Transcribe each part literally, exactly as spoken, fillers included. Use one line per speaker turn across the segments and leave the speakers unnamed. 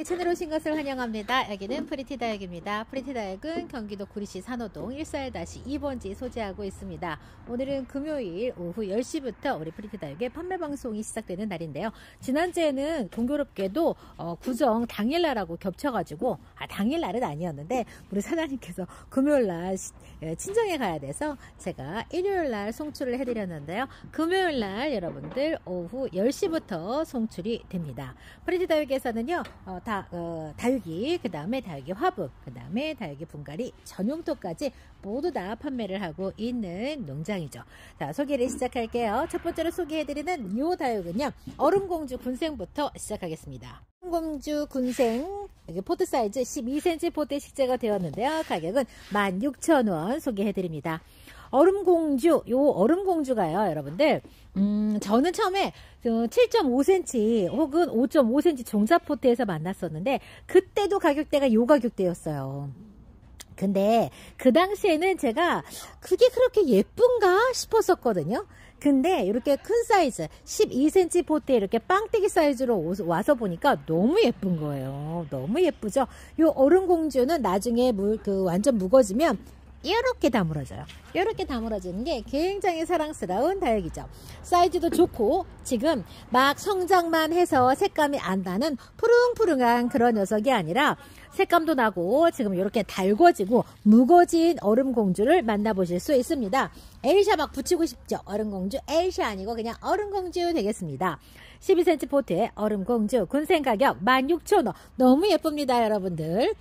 채널에 오신 것을 환영합니다. 여기는 프리티다육입니다. 프리티다육은 경기도 구리시 산호동 일사일 이 번지 소재하고 있습니다. 오늘은 금요일 오후 열 시부터 우리 프리티다육의 판매 방송이 시작되는 날인데요. 지난주에는 공교롭게도 어, 구정 당일날하고 겹쳐가지고 아 당일날은 아니었는데 우리 사장님께서 금요일날 친정에 가야 돼서 제가 일요일날 송출을 해드렸는데요. 금요일날 여러분들 오후 열 시부터 송출이 됩니다. 프리티다육에서는요 어, 다, 어, 다육이, 그 다음에 다육이 화분, 그 다음에 다육이 분갈이 전용토까지 모두 다 판매를 하고 있는 농장이죠. 자, 소개를 시작할게요. 첫 번째로 소개해드리는 이 다육은요, 얼음공주 군생부터 시작하겠습니다. 얼음공주 군생, 여기 포트 사이즈 십이 센티미터 포트에 식재가 되었는데요. 가격은 만 육천 원 소개해드립니다. 얼음공주, 요 얼음공주가요, 여러분들, 음, 저는 처음에 칠 점 오 센티미터 혹은 오 점 오 센티미터 종자포트에서 만났었는데, 그때도 가격대가 요 가격대였어요. 근데 그 당시에는 제가 그게 그렇게 예쁜가 싶었었거든요. 근데 이렇게 큰 사이즈 십이 센티미터 포트에 이렇게 빵떼기 사이즈로 와서 보니까 너무 예쁜 거예요. 너무 예쁘죠. 요 얼음공주는 나중에 물, 그 완전 무거워지면 이렇게 다물어져요. 이렇게 다물어지는 게 굉장히 사랑스러운 다육이죠. 사이즈도 좋고 지금 막 성장만 해서 색감이 안 나는 푸릉푸릉한 그런 녀석이 아니라 색감도 나고 지금 이렇게 달궈지고 무거워진 얼음공주를 만나보실 수 있습니다. 엘샤 막 붙이고 싶죠? 얼음공주 엘샤 아니고 그냥 얼음공주 되겠습니다. 십이 센티미터 포트의 얼음공주 군생 가격 만 육천 원. 너무 예쁩니다, 여러분들.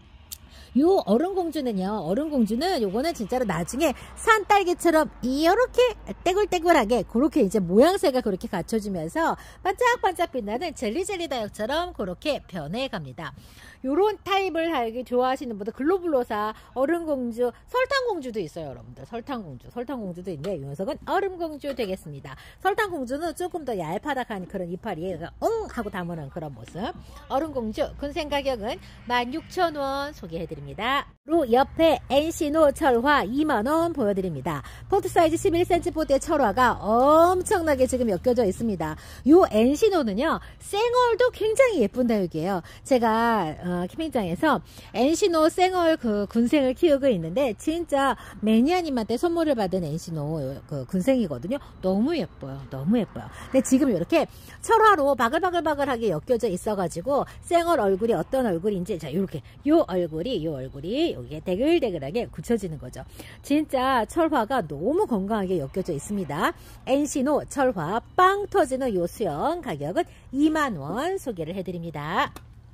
요 얼음공주는요, 얼음공주는 요거는 진짜로 나중에 산딸기처럼 이렇게 떼굴떼굴하게 그렇게 이제 모양새가 그렇게 갖춰지면서 반짝반짝 빛나는 젤리젤리 다육처럼 그렇게 변해갑니다. 요런 타입을 하기 좋아하시는 분들, 글로블로사, 얼음공주, 설탕공주도 있어요, 여러분들. 설탕공주, 설탕공주도 있는데 이 녀석은 얼음공주 되겠습니다. 설탕공주는 조금 더 얄파닥한 그런 이파리에 응 하고 담으는 그런 모습. 얼음공주 군생 가격은 만 육천 원 소개해드립니다. 로 옆에 엔시노 철화 이만 원 보여드립니다. 포트 사이즈 십일 센티미터 포트의 철화가 엄청나게 지금 엮여져 있습니다. 요 엔시노는요, 생얼도 굉장히 예쁜 다육이에요. 제가 어, 캠핑장에서 엔시노 생얼 그 군생을 키우고 있는데 진짜 매니아님한테 선물을 받은 엔시노 그 군생이거든요. 너무 예뻐요. 너무 예뻐요. 근데 지금 이렇게 철화로 바글바글바글하게 엮여져 있어가지고 생얼 얼굴이 어떤 얼굴인지, 자, 요렇게 요 얼굴이 요 얼굴이 여기에 대글대글하게 굳혀지는 거죠. 진짜 철화가 너무 건강하게 엮여져 있습니다. 엔시노 철화 빵 터지는 요 수영 가격은 이만 원 소개를 해드립니다.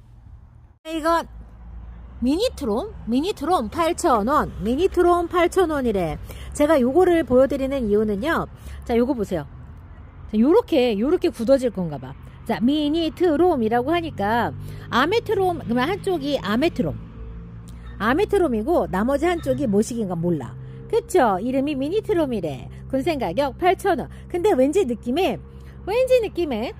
이건 미니트롬 미니트롬 팔천 원 미니트롬 팔천 원이래. 제가 요거를 보여드리는 이유는요, 자, 요거 보세요. 자, 요렇게 요렇게 굳어질 건가 봐. 자, 미니트롬이라고 하니까 아메트롬, 그러면 한쪽이 아메트롬 아메트롬이고 나머지 한쪽이 뭐식인가 몰라. 그쵸? 이름이 미니트롬이래. 군생 가격 팔천 원. 근데 왠지 느낌에 왠지 느낌에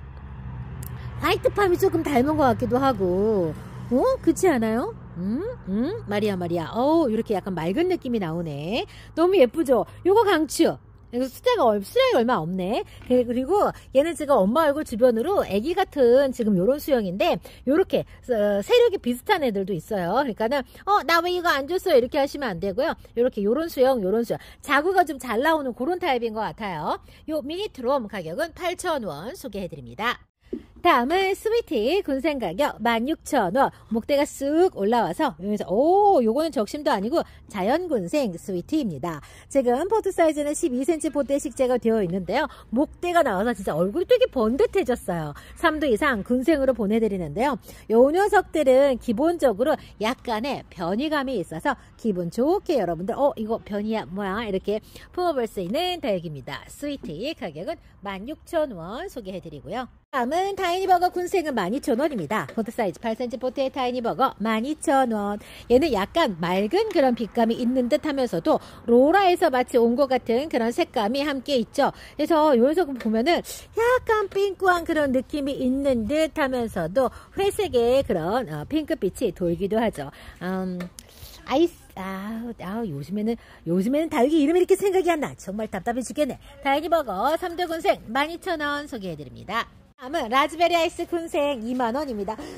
화이트팜이 조금 닮은 것 같기도 하고, 어? 그렇지 않아요? 음? 음? 말이야 말이야. 어, 이렇게 약간 맑은 느낌이 나오네. 너무 예쁘죠? 요거 강추. 수량이, 수량이 얼마 없네. 그리고 얘는 지금 엄마 얼굴 주변으로 애기 같은 지금 요런 수영인데, 요렇게 어, 세력이 비슷한 애들도 있어요. 그러니까는 어, 나 왜 이거 안 줬어요? 이렇게 하시면 안 되고요. 요렇게 요런 수영, 요런 수영. 자구가 좀 잘 나오는 그런 타입인 것 같아요. 요 미니트롬 가격은 팔천 원 소개해드립니다. 다음은 스위티 군생 가격 만 육천 원. 목대가 쓱 올라와서 여기서 오, 요거는 적심도 아니고 자연 군생 스위티입니다. 지금 포트 사이즈는 십이 센티미터 포트에 식재가 되어 있는데요. 목대가 나와서 진짜 얼굴이 되게 번듯해졌어요. 삼 도 이상 군생으로 보내드리는데요. 요 녀석들은 기본적으로 약간의 변이감이 있어서 기분 좋게 여러분들 어, 이거 변이야 뭐야 이렇게 품어볼 수 있는 다육입니다. 스위티 가격은 만 육천 원 소개해드리고요. 다음은 타이니버거 군생은 만 이천 원입니다. 포트 사이즈 팔 센티미터 포트의 타이니버거 만 이천 원. 얘는 약간 맑은 그런 빛감이 있는 듯 하면서도 로라에서 마치 온 것 같은 그런 색감이 함께 있죠. 그래서 요 녀석 보면은 약간 핑크한 그런 느낌이 있는 듯 하면서도 회색의 그런 어, 핑크빛이 돌기도 하죠. 음, 아이스 아, 아, 요즘에는, 요즘에는 다육이 이름이 이렇게 생각이 안 나. 정말 답답해 죽겠네. 다육이버거 삼 도 군생 만 이천 원 소개해드립니다. 다음은 라즈베리 아이스 군생 이만 원입니다.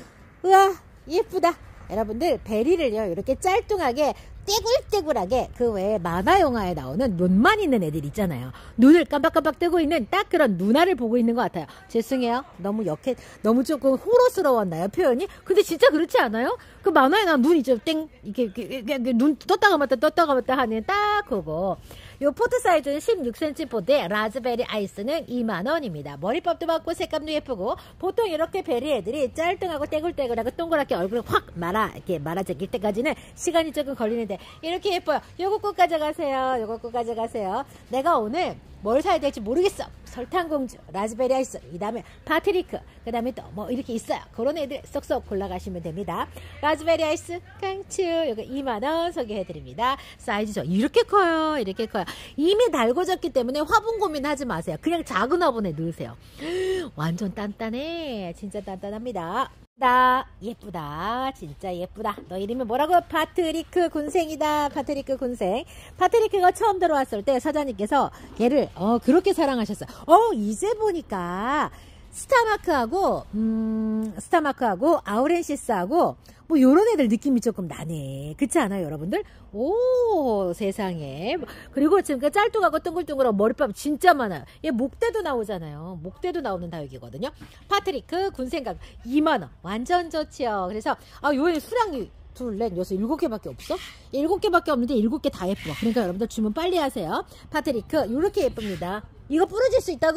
우와 예쁘다. 여러분들 베리를요 이렇게 짤뚱하게 떼굴떼굴하게 그 외에 만화 영화에 나오는 눈만 있는 애들 있잖아요. 눈을 깜빡깜빡 뜨고 있는 딱 그런 누나를 보고 있는 것 같아요. 죄송해요. 너무 역해, 너무 조금 호러스러웠나요 표현이? 근데 진짜 그렇지 않아요? 그 만화에 나온 눈 있죠. 땡 이렇게, 이렇게, 이렇게, 이렇게 눈 떴다가 맞다 떴다가 맞다 하는 딱 그거. 요 포트 사이즈는 십육 센티미터 포트에 라즈베리 아이스는 이만 원입니다. 머리법도 받고 색감도 예쁘고 보통 이렇게 베리 애들이 짤뚱하고 떼굴떼굴하고 동그랗게 얼굴을 확 말아 이렇게 말아제낄 때까지는 시간이 조금 걸리는데 이렇게 예뻐요. 요거 꼭 가져가세요. 요거 꼭 가져가세요. 내가 오늘 뭘 사야 될지 모르겠어. 설탕공주, 라즈베리 아이스, 이 다음에 파트리크, 그 다음에 또 뭐 이렇게 있어요. 그런 애들 쏙쏙 골라가시면 됩니다. 라즈베리 아이스, 깡추, 이거 이만 원 소개해드립니다. 사이즈 저 이렇게 커요. 이렇게 커요. 이미 달궈졌기 때문에 화분 고민하지 마세요. 그냥 작은 화분에 넣으세요. 완전 단단해. 진짜 단단합니다. 다 예쁘다. 진짜 예쁘다. 너 이름이 뭐라고? 파트리크 군생이다. 파트리크 군생. 파트리크가 처음 들어왔을 때 사장님께서 얘를 어 그렇게 사랑하셨어요. 어 이제 보니까 스타마크하고 음 스타마크하고 아우렌시스하고 뭐 요런 애들 느낌이 조금 나네. 그렇지 않아요 여러분들? 오 세상에. 그리고 지금 그 짤뚱하고 둥글둥글하고 머리밥 진짜 많아요. 얘 목대도 나오잖아요. 목대도 나오는 다육이거든요. 파트리크 군생각 이만 원. 완전 좋지요. 그래서 아 요애 수량이 둘, 넷, 여섯, 일곱 개밖에 없어? 일곱 개밖에 없는데 일곱 개 다 예뻐. 그러니까 여러분들 주문 빨리 하세요. 파트리크 요렇게 예쁩니다. 이거 부러질 수 있다고?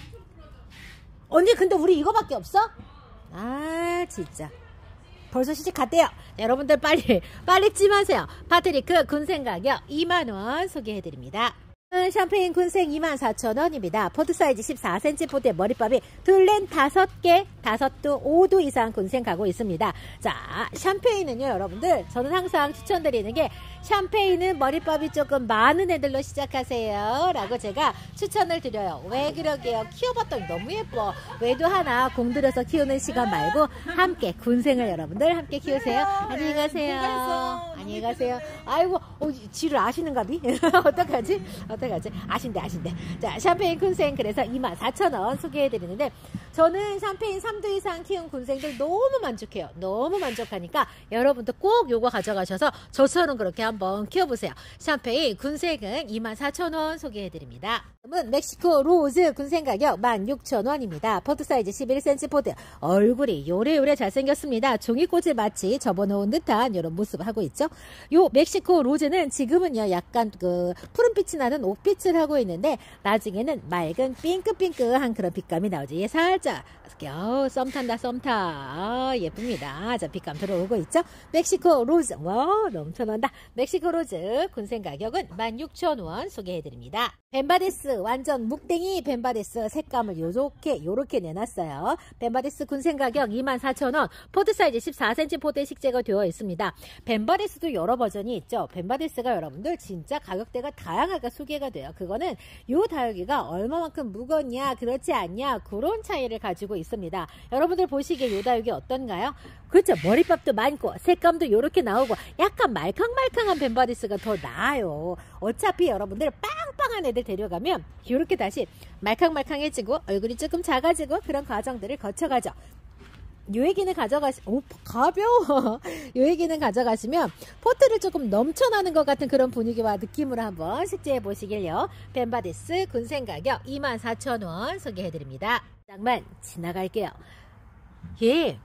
언니 근데 우리 이거밖에 없어? 아 진짜 벌써 시집 갔대요. 여러분들 빨리 빨리 찜하세요. 파트리크 군생 가격 이만 원 소개해드립니다. 샴페인 군생 이만 사천 원입니다. 포트 사이즈 십사 센티미터 포트에 머리밥이 둘렌 다섯 개, 다섯 두, 오 두 이상 군생 가고 있습니다. 자, 샴페인은요, 여러분들, 저는 항상 추천드리는 게 샴페인은 머리밥이 조금 많은 애들로 시작하세요. 라고 제가 추천을 드려요. 왜 그러게요? 키워봤더니 너무 예뻐. 외도 하나 공들여서 키우는 시간 말고 함께 군생을 여러분들 함께 키우세요. 안녕히 가세요. 안녕히 가세요. 아이고, 어, 지를 아시는가비? 어떡하지? 어떡하지? 아신대, 아신대. 자, 샴페인 군생 그래서 이만 사천 원 소개해드리는데 저는 샴페인 삼 두 이상 키운 군생들 너무 만족해요. 너무 만족하니까 여러분도 꼭 요거 가져가셔서 저처럼 그렇게 한번 키워보세요. 샴페인 군생은 이만 사천 원 소개해드립니다. 다음은 멕시코 로즈 군생 가격 만 육천 원입니다. 포트 사이즈 십일 센티미터 포트. 얼굴이 요래요래 잘생겼습니다. 종이꽃을 마치 접어놓은 듯한 이런 모습을 하고 있죠. 요 멕시코 로즈는 지금은요 약간 그 푸른빛이 나는 옥빛을 하고 있는데 나중에는 맑은 핑크핑크한 그런 빛감이 나오죠. 얘 살짝 어, 썸 탄다 썸 타. 아, 예쁩니다. 자, 빛감 들어오고 있죠. 멕시코 로즈. 와 넘쳐난다. 멕시코 로즈 군생 가격은 만 육천 원 소개해드립니다. 벤바데스 완전 묵댕이 벤바데스 색감을 요렇게 요렇게 내놨어요. 벤바데스 군생 가격 이만 사천 원. 포트 사이즈 십사 센티미터 포트에 식재가 되어 있습니다. 벤바데스도 여러 버전이 있죠. 벤바데스가 여러분들 진짜 가격대가 다양하게 소개가 돼요. 그거는 요 다육이가 얼마만큼 무겁냐 그렇지 않냐 그런 차이를 가지고 있습니다. 여러분들 보시기에 요 다육이 어떤가요? 그렇죠. 머리밥도 많고 색감도 요렇게 나오고 약간 말캉말캉한 벤바데스가 더 나아요. 어차피 여러분들 빵빵한 애들 데려가면 요렇게 다시 말캉말캉해지고 얼굴이 조금 작아지고 그런 과정들을 거쳐가죠. 요 얘기는 가져가시, 오, 가벼워. 요 얘기는 가져가시면 포트를 조금 넘쳐나는 것 같은 그런 분위기와 느낌으로 한번 식재해 보시길요. 벤바데스 군생 가격 이만 사천 원 소개해드립니다. 잠깐 지나갈게요. 얘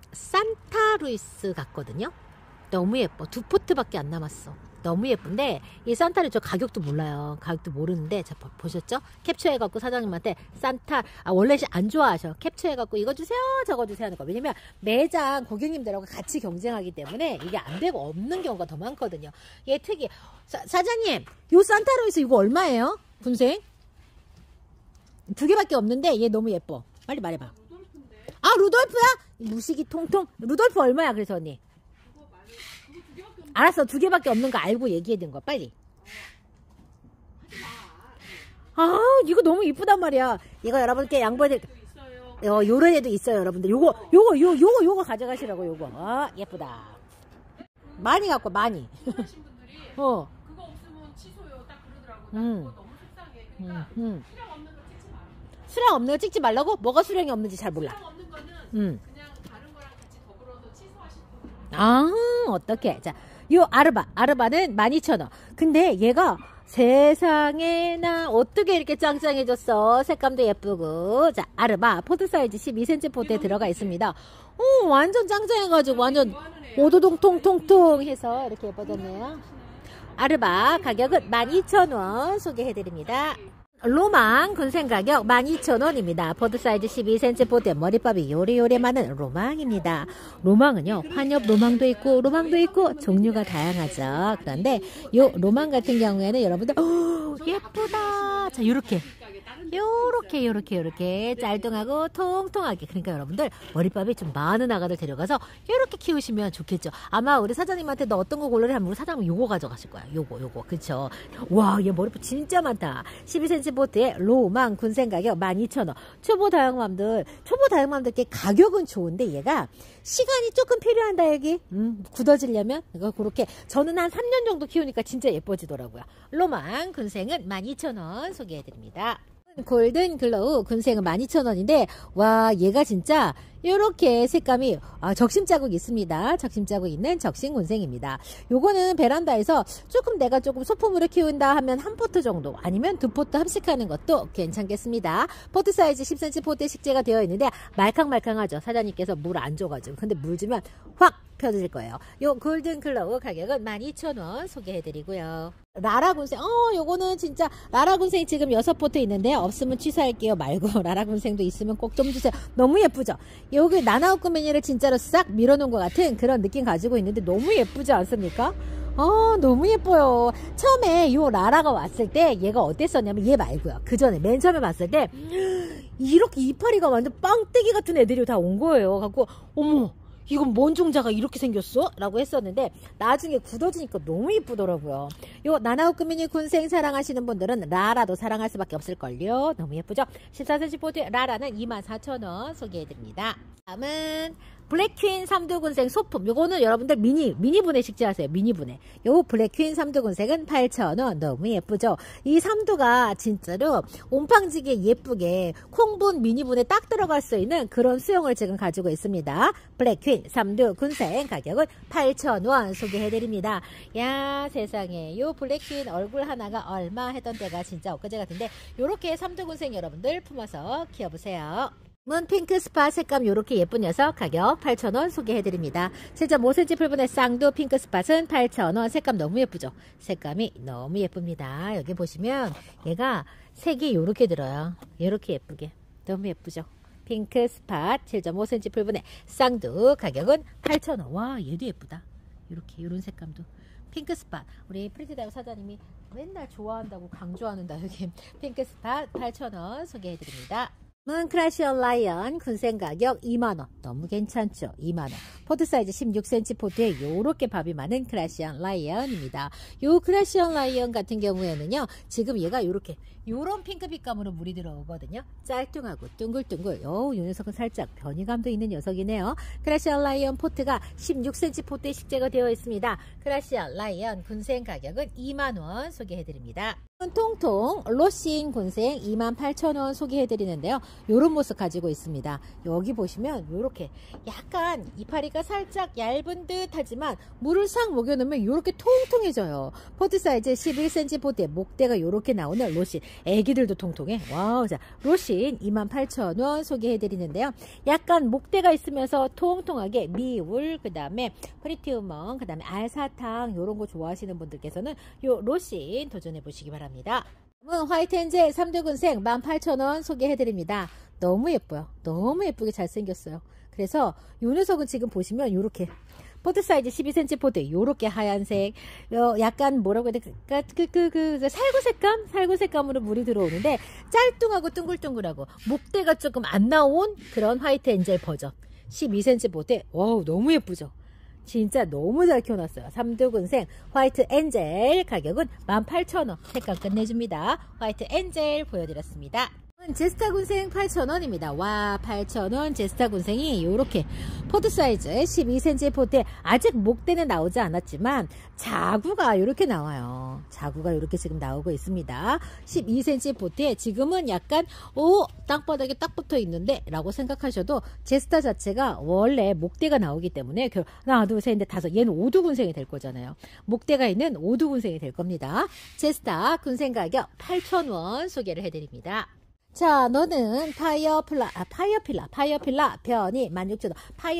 산타루이스 같거든요. 너무 예뻐. 두 포트밖에 안 남았어. 너무 예쁜데 이 산타를 저 가격도 몰라요. 가격도 모르는데 자 보셨죠? 캡처해갖고 사장님한테 산타 아 원래 안 좋아하셔. capture해갖고 이거 주세요 저거 주세요 하는 거. 왜냐면 매장 고객님들하고 같이 경쟁하기 때문에 이게 안 되고 없는 경우가 더 많거든요. 얘 특이 사, 사장님 요 산타루이스 이거 얼마예요? 군생? 두 개밖에 없는데 얘 너무 예뻐. 빨리 말해봐. 아 루돌프야? 무식이 통통. 루돌프 얼마야 그래서 언니? 알았어. 두 개밖에 없는 거 알고 얘기해 준 거 빨리. 아 이거 너무 이쁘단 말이야. 이거 여러분께 양보해 어, 요런 애도 있어요 여러분들. 요거 요거 요 요거 요거 가져가시라고 요거. 아 예쁘다. 많이 갖고 많이. 어.
그거 없으면 취소요. 딱 그러더라고.
음.
그거 너무 속상해. 그러니까
음, 음.
수량 없는 거 찍지 마.
수량 없는 거 찍지 말라고? 뭐가 수량이 없는지 잘 몰라.
수량 없는 거는
음.
그냥 다른 거랑 같이 더불어서
아, 어떻게? 자, 요 아르바. 아르바는 만 이천 원. 근데 얘가 세상에나 어떻게 이렇게 짱짱해졌어. 색감도 예쁘고. 자, 아르바 포트 사이즈 십이 센티미터 포트에 들어가 있습니다. 오, 완전 짱짱해가지고 완전 오도동 통통통 해서 이렇게 예뻐졌네요. 아르바 가격은 만 이천 원 소개해드립니다. 로망 군생 가격 만 이천 원입니다. 포트 사이즈 십이 센티미터 포트에 머리밥이 요래요래 많은 로망입니다. 로망은요, 환엽 로망도 있고 로망도 있고 종류가 다양하죠. 그런데 요 로망 같은 경우에는 여러분들 오, 예쁘다. 자, 요렇게 요렇게 요렇게 요렇게 짤뚱하고 통통하게, 그러니까 여러분들 머리밥이 좀 많은 아가들 데려가서 요렇게 키우시면 좋겠죠. 아마 우리 사장님한테 너 어떤 거 고르래 하면 우리 사장님 요거 가져가실 거야. 요거 요거 그쵸. 와, 얘 머리밥 진짜 많다. 십이 센티미터 포트에 로망 군생 가격 만 이천 원. 초보 다육맘들 초보 다육맘들께 가격은 좋은데 얘가 시간이 조금 필요한다. 여기 음, 굳어지려면 이거 그렇게 저는 한 삼 년 정도 키우니까 진짜 예뻐지더라고요. 로망 군생은 만 이천 원 소개해드립니다. 골든 글로우 군생은 만 이천 원인데 와, 얘가 진짜 이렇게 색감이 아, 적심 자국 있습니다. 적심 자국 있는 적심 군생입니다. 요거는 베란다에서 조금 내가 조금 소품으로 키운다 하면 한 포트 정도 아니면 두 포트 합식하는 것도 괜찮겠습니다. 포트 사이즈 십 센티미터 포트에 식재가 되어 있는데 말캉말캉하죠. 사장님께서 물 안 줘가지고. 근데 물 주면 확 펴질 거예요. 요 골든 글로우 가격은 만 이천 원 소개해드리고요. 라라 군생, 어, 요거는 진짜 라라 군생 지금 여섯 포트 있는데 없으면 취소할게요 말고 라라 군생도 있으면 꼭 좀 주세요. 너무 예쁘죠? 여기 나나우크 매니를 진짜로 싹 밀어놓은 것 같은 그런 느낌 가지고 있는데 너무 예쁘지 않습니까? 어, 너무 예뻐요. 처음에 요 라라가 왔을 때 얘가 어땠었냐면 얘 말고요. 그 전에 맨 처음에 봤을 때 이렇게 이파리가 완전 빵떼기 같은 애들이 다 온 거예요. 갖고 어머, 이건 뭔 종자가 이렇게 생겼어? 라고 했었는데 나중에 굳어지니까 너무 이쁘더라고요. 요 나나우크 미니 군생 사랑하시는 분들은 라라도 사랑할 수밖에 없을걸요. 너무 예쁘죠? 십사 센티미터 포트의 라라는 이만 사천 원 소개해드립니다. 다음은 블랙퀸 삼두 군생 소품. 요거는 여러분들 미니 미니분해 식재하세요. 미니분해. 요 블랙퀸 삼두 군생은 팔천 원. 너무 예쁘죠? 이 삼두가 진짜로 옴팡지게 예쁘게 콩분 미니분에 딱 들어갈 수 있는 그런 수영을 지금 가지고 있습니다. 블랙퀸 삼두 군생 가격은 팔천 원 소개해드립니다. 야, 세상에 요 블랙퀸 얼굴 하나가 얼마 했던 때가 진짜 엊그제 같은데 요렇게 삼두 군생 여러분들 품어서 키워보세요. 문 핑크 스팟 색감 요렇게 예쁜 녀석 가격 팔천 원 소개해드립니다. 칠 점 오 센티미터 풀분의 쌍두 핑크 스팟은 팔천 원. 색감 너무 예쁘죠? 색감이 너무 예쁩니다. 여기 보시면 얘가 색이 요렇게 들어요. 요렇게 예쁘게 너무 예쁘죠? 핑크 스팟 칠 점 오 센티미터 풀분의 쌍두 가격은 팔천 원. 와, 얘도 예쁘다. 요렇게 요런 색감도 핑크 스팟. 우리 프리티다육 사장님이 맨날 좋아한다고 강조하는다. 여기 핑크 스팟 팔천 원 소개해드립니다. 문 크라시언 라이언 군생 가격 이만 원. 너무 괜찮죠? 이만 원. 포트 사이즈 십육 센티미터 포트에 요렇게 밥이 많은 크라시언 라이언입니다. 요 크라시언 라이언 같은 경우에는요, 지금 얘가 요렇게 요런 핑크빛감으로 물이 들어오거든요. 짤뚱하고 둥글둥글. 요, 요 녀석은 살짝 변이감도 있는 녀석이네요. 크라시언 라이언 포트가 십육 센티미터 포트에 식재가 되어 있습니다. 크라시언 라이언 군생 가격은 이만 원 소개해드립니다. 통통 로신 군생 이만 팔천 원 소개해드리는데요. 요런 모습 가지고 있습니다. 여기 보시면 요렇게 약간 이파리가 살짝 얇은 듯 하지만 물을 싹 먹여놓으면 요렇게 통통해져요. 포트 사이즈 십일 센티미터 포트에 목대가 요렇게 나오는 로신. 애기들도 통통해. 와우. 자, 로신 이만 팔천 원 소개해드리는데요. 약간 목대가 있으면서 통통하게 미울, 그 다음에 프리티우먼, 그 다음에 알사탕 요런 거 좋아하시는 분들께서는 요 로신 도전해보시기 바랍니다. 다음은 화이트 엔젤 삼두 군생 만 팔천 원 소개해드립니다. 너무 예뻐요. 너무 예쁘게 잘생겼어요. 그래서 요 녀석은 지금 보시면 요렇게 포트 사이즈 십이 센티미터 포트 요렇게 하얀색, 약간 뭐라고 해야 될까, 그, 그, 그, 살구 색감? 살구 색감으로 물이 들어오는데 짤뚱하고 둥글둥글하고 목대가 조금 안 나온 그런 화이트 엔젤 버전 십이 센티미터 포트. 와우, 너무 예쁘죠? 진짜 너무 잘 키워놨어요. 삼두 군생 화이트 엔젤 가격은 만 팔천 원. 색감 끝내줍니다. 화이트 엔젤 보여드렸습니다. 제스타 군생 팔천 원입니다. 와, 팔천 원 제스타 군생이 요렇게 포드 사이즈 십이 센티미터 포트에 아직 목대는 나오지 않았지만 자구가 요렇게 나와요. 자구가 요렇게 지금 나오고 있습니다. 십이 센티미터 포트에 지금은 약간 오, 땅바닥에 딱 붙어 있는데 라고 생각하셔도 제스타 자체가 원래 목대가 나오기 때문에 하나 둘 셋 넷 다섯, 얘는 오두 군생이 될 거잖아요. 목대가 있는 오두 군생이 될 겁니다. 제스타 군생 가격 팔천 원 소개를 해드립니다. 자, 너는 파이어플라, 아, 파이어필라, 파이어필라 변이 만 육천 원.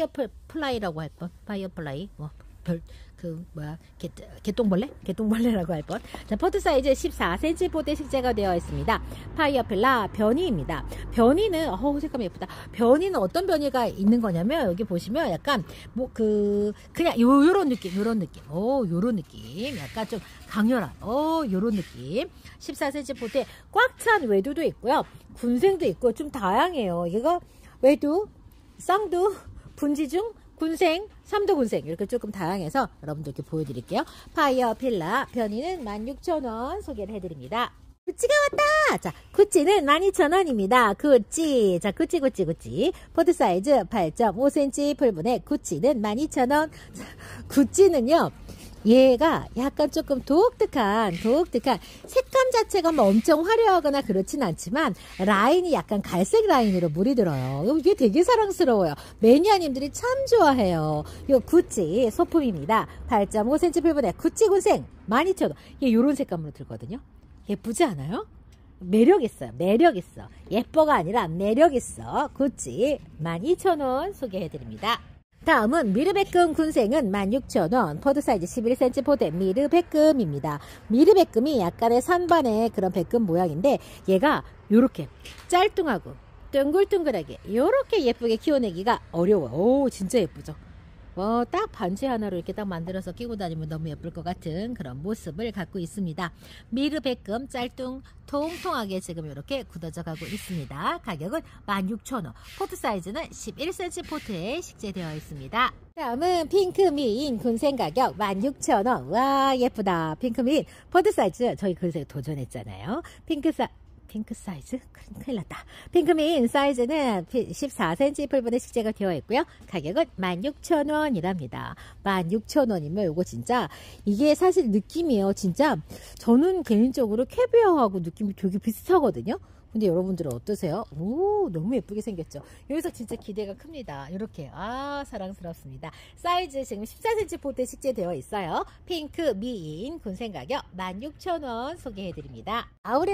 파이어플라이라고 할 뻔. 파이어플라이, 뭐, 별, 그, 뭐야, 개, 개똥벌레? 개똥벌레라고 할 뻔. 자, 포트 사이즈 십사 센티미터 포트에 식재가 되어 있습니다. 파이어필라 변이입니다. 변이는, 어우, 색감 예쁘다. 변이는 어떤 변이가 있는 거냐면, 여기 보시면 약간, 뭐, 그, 그냥 요, 요런 느낌, 요런 느낌. 오, 요런 느낌. 약간 좀 강렬한, 오, 요런 느낌. 십사 센티미터 포트에 꽉 찬 외두도 있고요. 군생도 있고, 좀 다양해요. 이거, 외두, 쌍두, 분지중, 군생, 삼두 군생 이렇게 조금 다양해서 여러분들께 보여드릴게요. 파이어필라 변이는 만 육천 원 소개를 해드립니다. 구찌가 왔다! 자, 구찌는 만 이천 원입니다. 구찌. 자, 구찌, 구찌, 구찌. 포트 사이즈 팔 점 오 센티미터 풀분에 구찌는 만 이천 원. 자, 구찌는요, 얘가 약간 조금 독특한 독특한 색감 자체가 뭐 엄청 화려하거나 그렇진 않지만 라인이 약간 갈색 라인으로 물이 들어요. 이게 되게 사랑스러워요. 매니아님들이 참 좋아해요. 요 구찌 소품입니다. 팔 점 오 센티미터 풀분에 구찌 군생 만 이천 원. 이게 요런 색감으로 들거든요. 예쁘지 않아요? 매력 있어요. 매력 있어. 예뻐가 아니라 매력 있어. 구찌 만 이천 원 소개해드립니다. 다음은 미르백금 군생은 만 육천 원. 포드 사이즈 십일 센티미터 포대 미르백금입니다. 미르백금이 약간의 산반의 그런 백금 모양인데 얘가 요렇게 짤뚱하고 둥글둥글하게 요렇게 예쁘게 키워내기가 어려워요. 오, 진짜 예쁘죠? 뭐 딱 반지 하나로 이렇게 딱 만들어서 끼고 다니면 너무 예쁠 것 같은 그런 모습을 갖고 있습니다. 미르백금 짤뚱 통통하게 지금 이렇게 굳어져 가고 있습니다. 가격은 만 육천 원. 포트 사이즈는 십일 센티미터 포트에 식재되어 있습니다. 다음은 핑크미인 군생 가격 만 육천 원. 와, 예쁘다. 핑크미인 포트 사이즈 저희 군생 도전했잖아요. 핑크 사 핑크 사이즈? 큰일 났다. 핑크민 사이즈는 십사 센티미터 풀분에 식재가 되어 있고요. 가격은 만 육천 원이랍니다. 만 육천 원이면 이거 진짜 이게 사실 느낌이에요. 진짜 저는 개인적으로 캐비어하고 느낌이 되게 비슷하거든요. 근데 여러분들은 어떠세요? 오, 너무 예쁘게 생겼죠. 여기서 진짜 기대가 큽니다. 이렇게 아, 사랑스럽습니다. 사이즈 지금 십사 센티미터 포트에 식재되어 있어요. 핑크 미인 군생 가격 만 육천 원 소개해드립니다.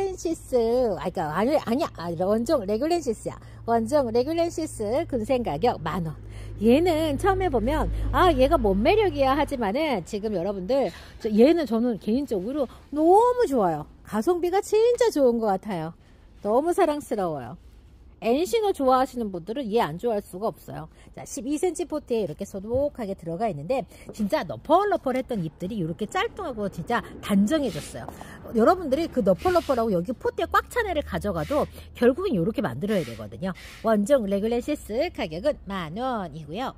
아우렌시스 아, 그러니까 아니, 아니야 아, 원종 레귤렌시스야. 원종 레귤렌시스 군생 가격 만 원. 얘는 처음에 보면 아, 얘가 뭔 매력이야 하지만은 지금 여러분들 저, 얘는 저는 개인적으로 너무 좋아요. 가성비가 진짜 좋은 것 같아요. 너무 사랑스러워요. 엔시노 좋아하시는 분들은 얘 안 좋아할 수가 없어요. 자, 십이 센티미터 포트에 이렇게 소독하게 들어가 있는데 진짜 너펄너펄했던 잎들이 이렇게 짤뚱하고 진짜 단정해졌어요. 여러분들이 그 너펄너펄하고 여기 포트에 꽉 찬 애를 가져가도 결국은 이렇게 만들어야 되거든요. 원종 레귤렌시스 가격은 만 원이고요.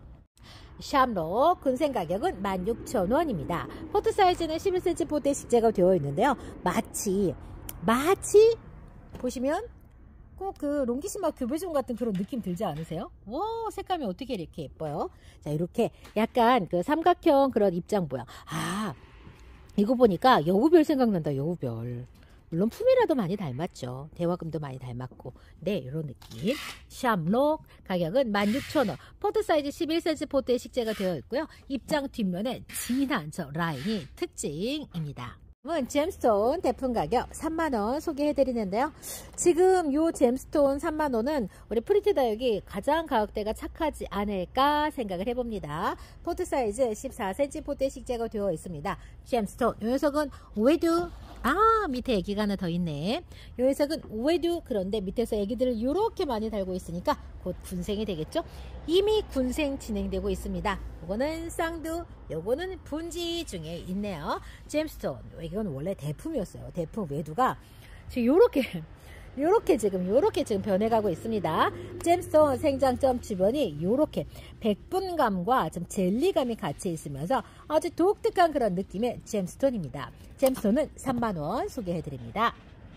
샴록 군생 가격은 만 육천 원입니다. 포트 사이즈는 십일 센티미터 포트에 식재가 되어 있는데요. 마치 마치 보시면 꼭 그 롱기시마 교배종 같은 그런 느낌 들지 않으세요? 와, 색감이 어떻게 이렇게 예뻐요? 자, 이렇게 약간 그 삼각형 그런 입장부야. 아, 이거 보니까 여우별 생각난다. 여우별. 물론 품이라도 많이 닮았죠. 대화금도 많이 닮았고. 네, 이런 느낌. 샴록 가격은 만 육천 원. 포트 사이즈 십일 센티미터 포트에 식재가 되어 있고요. 입장 뒷면에 진한 저 라인이 특징입니다. 잼스톤 대품 가격 삼만 원 소개해드리는데요. 지금 요 잼스톤 삼만 원은 우리 프리티다육이 가장 가격대가 착하지 않을까 생각을 해봅니다. 포트 사이즈 십사 센티미터 포트에 식재가 되어 있습니다. 잼스톤 요 녀석은 오웨두 아, 밑에 애기가 하나 더 있네. 요 녀석은 오웨두 그런데 밑에서 애기들을 이렇게 많이 달고 있으니까 곧 군생이 되겠죠. 이미 군생 진행되고 있습니다. 요거는 쌍두, 요거는 분지 중에 있네요. 잼스톤 이건 원래 대품이었어요. 대품 외두가 지금 요렇게 요렇게 지금 요렇게 지금 변해가고 있습니다. 잼스톤 생장점 주변이 요렇게 백분감과 좀 젤리감이 같이 있으면서 아주 독특한 그런 느낌의 잼스톤입니다. 잼스톤은 삼만 원 소개해드립니다.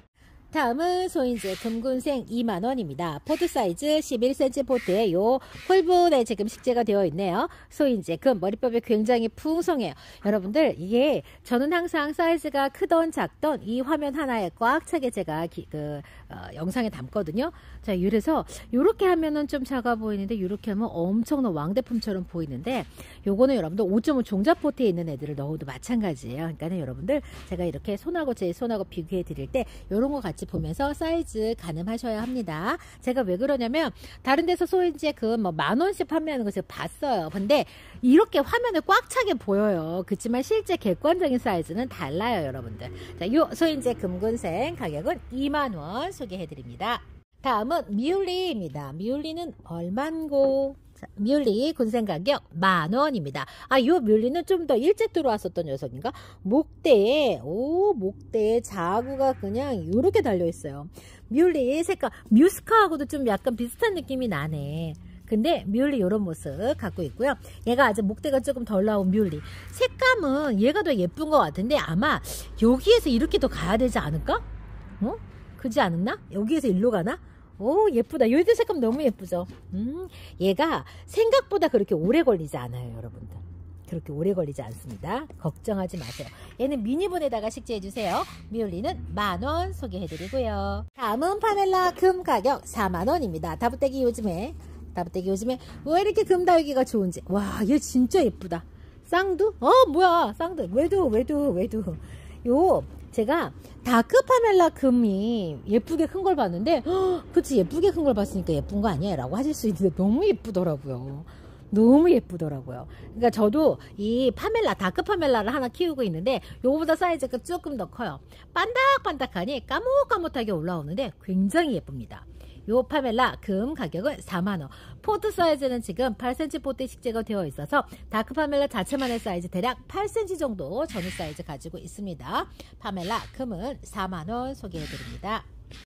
다음은 소인제 금군생 이만 원입니다. 포트 사이즈 십일 센티미터 포트에 요 홀분에 지금 식재가 되어 있네요. 소인제 금 머리법이 굉장히 풍성해요. 여러분들 이게 저는 항상 사이즈가 크던 작던 이 화면 하나에 꽉 차게 제가 기, 그 어, 영상에 담거든요. 자, 이래서 요렇게 하면은 좀 작아 보이는데 요렇게 하면 엄청난 왕대품처럼 보이는데 요거는 여러분들 오 점 오 종자 포트에 있는 애들을 넣어도 마찬가지예요. 그러니까 여러분들 제가 이렇게 손하고 제 손하고 비교해 드릴 때 요런 거 같이 보면서 사이즈 가늠하셔야 합니다. 제가 왜 그러냐면 다른 데서 소인제 그 뭐 만 원씩 판매하는 거 제가 봤어요. 근데 이렇게 화면에 꽉 차게 보여요. 그렇지만 실제 객관적인 사이즈는 달라요, 여러분들. 자, 요 소인제 금군생 가격은 이만 원 소개해 드립니다. 다음은 미울리입니다. 미울리는 얼만고? 자, 미울리 군생 가격 만 원입니다. 아, 요 미울리는 좀 더 일찍 들어왔었던 녀석인가? 목대에, 오, 목대에 자구가 그냥 이렇게 달려있어요. 미울리 색깔, 뮤스카하고도 좀 약간 비슷한 느낌이 나네. 근데 뮬리 이런 모습 갖고 있고요. 얘가 아직 목대가 조금 덜 나온 뮬리. 색감은 얘가 더 예쁜 것 같은데 아마 여기에서 이렇게 더 가야 되지 않을까? 어? 그지 않았나? 여기에서 일로 가나? 오, 예쁘다. 요즘 색감 너무 예쁘죠? 음, 얘가 생각보다 그렇게 오래 걸리지 않아요, 여러분들. 그렇게 오래 걸리지 않습니다. 걱정하지 마세요. 얘는 미니본에다가 식재해주세요. 미올리는 만 원 소개해드리고요. 다음은 파멜라 금 가격 사만 원입니다. 다부떼기 요즘에 다부떼기 요즘에 왜 이렇게 금 달기가 좋은지. 와, 얘 진짜 예쁘다. 쌍두? 어, 뭐야, 쌍두. 외두, 외두, 외두. 요 제가 다크 파멜라 금이 예쁘게 큰 걸 봤는데, 허, 그치, 예쁘게 큰 걸 봤으니까 예쁜 거 아니야? 라고 하실 수 있는데 너무 예쁘더라고요. 너무 예쁘더라고요. 그러니까 저도 이 파멜라, 다크 파멜라를 하나 키우고 있는데 요거보다 사이즈가 조금 더 커요. 반딱반딱하니 까뭇까뭇하게 올라오는데 굉장히 예쁩니다. 요 파멜라 금 가격은 사만 원. 포트 사이즈는 지금 팔 센티미터 포트에 식재가 되어 있어서 다크 파멜라 자체만의 사이즈 대략 팔 센티미터 정도 전후 사이즈 가지고 있습니다. 파멜라 금은 사만 원 소개해드립니다.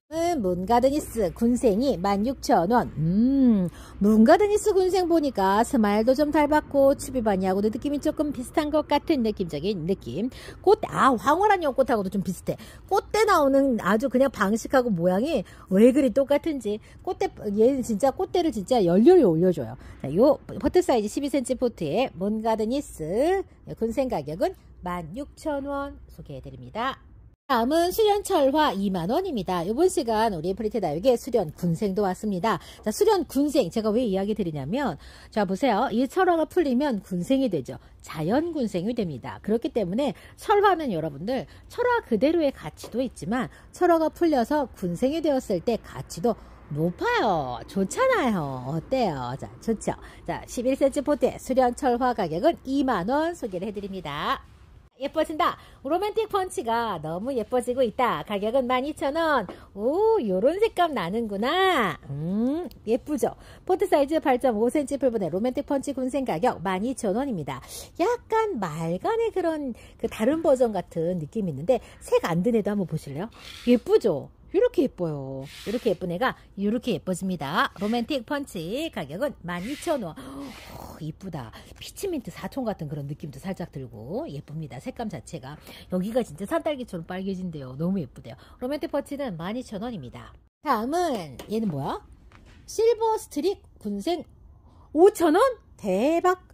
문가드니스 군생이 만 육천 원. 음, 문가드니스 군생 보니까 스마일도 좀 닮았고 추비바니하고도 느낌이 조금 비슷한 것 같은 느낌적인 느낌. 꽃, 아, 황홀한 연꽃하고도 좀 비슷해. 꽃대 나오는 아주 그냥 방식하고 모양이 왜 그리 똑같은지. 꽃대, 얘는 진짜 꽃대를 진짜 열렬히 올려줘요. 자, 요 포트 사이즈 십이 센티미터 포트의 문가드니스 군생 가격은 만 육천 원 소개해드립니다. 다음은 수련 철화 이만 원입니다. 이번 시간 우리 프리티다육에 수련 군생도 왔습니다. 자, 수련 군생 제가 왜 이야기 드리냐면, 자 보세요. 이 철화가 풀리면 군생이 되죠. 자연 군생이 됩니다. 그렇기 때문에 철화는 여러분들 철화 그대로의 가치도 있지만 철화가 풀려서 군생이 되었을 때 가치도 높아요. 좋잖아요. 어때요? 자, 좋죠. 자, 십일 센티미터 포트의 수련 철화 가격은 이만 원 소개를 해드립니다. 예뻐진다. 로맨틱 펀치가 너무 예뻐지고 있다. 가격은 만 이천 원. 오, 요런 색감 나는구나. 음, 예쁘죠? 포트 사이즈 팔 점 오 센티미터 풀분의 로맨틱 펀치 군생 가격 만 이천 원입니다. 약간 말간의 그런 그 다른 버전 같은 느낌이 있는데 색 안 든 애도 한번 보실래요? 예쁘죠? 이렇게 예뻐요. 이렇게 예쁜 애가 이렇게 예뻐집니다. 로맨틱 펀치 가격은 만 이천 원. 오, 이쁘다. 피치민트 사촌 같은 그런 느낌도 살짝 들고 예쁩니다. 색감 자체가. 여기가 진짜 산딸기처럼 빨개진대요. 너무 예쁘대요. 로맨틱 펀치는 만 이천 원입니다. 다음은 얘는 뭐야? 실버 스트릭 군생 오천 원? 대박.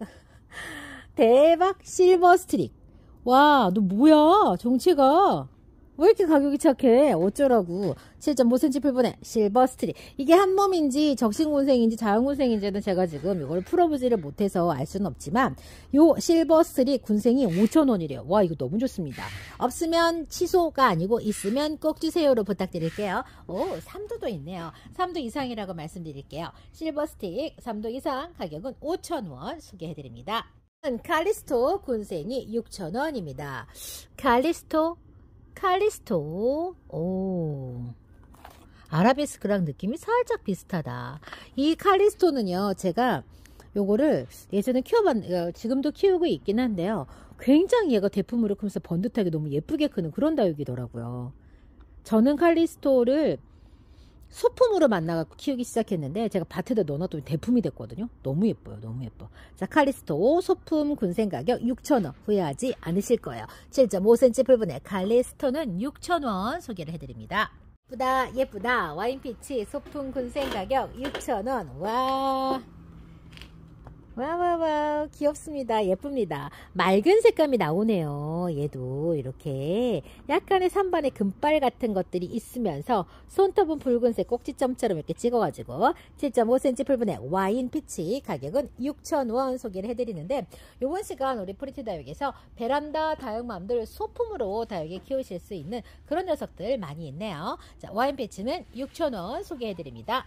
대박. 실버 스트릭. 와, 너 뭐야? 정체가. 왜 이렇게 가격이 착해? 어쩌라고. 칠 점 오 센티미터 풀분의 실버 스트릭. 이게 한 몸인지 적신군생인지 자연군생인지는 제가 지금 이걸 풀어보지를 못해서 알 수는 없지만 요 실버 스트릭 군생이 오천 원이래요. 와, 이거 너무 좋습니다. 없으면 취소가 아니고 있으면 꼭 주세요로 부탁드릴게요. 오, 삼 도도 있네요. 삼 도 이상이라고 말씀드릴게요. 실버 스틱 삼 도 이상 가격은 오천 원 소개해드립니다. 칼리스토 군생이 육천 원입니다. 칼리스토 칼리스토, 오, 아라베스크랑 느낌이 살짝 비슷하다. 이 칼리스토는요, 제가 요거를 예전에 키워봤, 지금도 키우고 있긴 한데요, 굉장히 얘가 대품으로 크면서 번듯하게 너무 예쁘게 크는 그런 다육이더라고요. 저는 칼리스토를 소품으로 만나갖고 키우기 시작했는데 제가 밭에다 넣어놨더니 대품이 됐거든요. 너무 예뻐요. 너무 예뻐. 자, 칼리스토 소품 군생 가격 육천 원. 후회하지 않으실 거예요. 칠 점 오 센티미터 풀분의 칼리스토는 육천 원 소개를 해드립니다. 예쁘다 예쁘다. 와인피치 소품 군생 가격 육천 원. 와 와와와 귀엽습니다. 예쁩니다. 맑은 색감이 나오네요. 얘도 이렇게 약간의 산반의 금발 같은 것들이 있으면서 손톱은 붉은색 꼭지점처럼 이렇게 찍어가지고 칠 점 오 센티미터 풀분의 와인 피치 가격은 육천 원 소개를 해드리는데, 요번 시간 우리 프리티 다육에서 베란다 다육맘들 소품으로 다육에 키우실 수 있는 그런 녀석들 많이 있네요. 자, 와인 피치는 육천 원 소개해드립니다.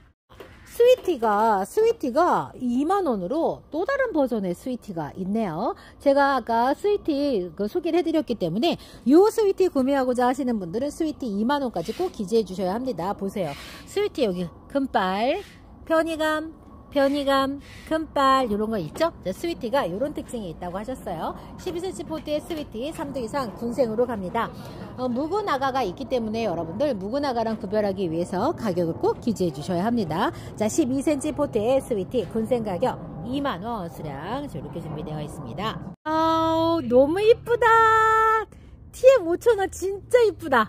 스위티가 스위티가 이만 원으로 또 다른 버전의 스위티가 있네요. 제가 아까 스위티 그 소개를 해드렸기 때문에 이 스위티 구매하고자 하시는 분들은 스위티 이만 원까지 꼭 기재해 주셔야 합니다. 보세요. 스위티 여기 금발, 편의감, 편의감, 금발 이런 거 있죠? 자, 스위티가 이런 특징이 있다고 하셨어요. 십이 센티미터 포트의 스위티 삼 두 이상 군생으로 갑니다. 어, 묵은 아가가 있기 때문에 여러분들 묵은 아가랑 구별하기 위해서 가격을 꼭 기재해 주셔야 합니다. 자, 십이 센티미터 포트의 스위티 군생 가격 이만 원 수량 이렇게 준비되어 있습니다. 아우 너무 이쁘다. 티엠 오천 원 진짜 이쁘다.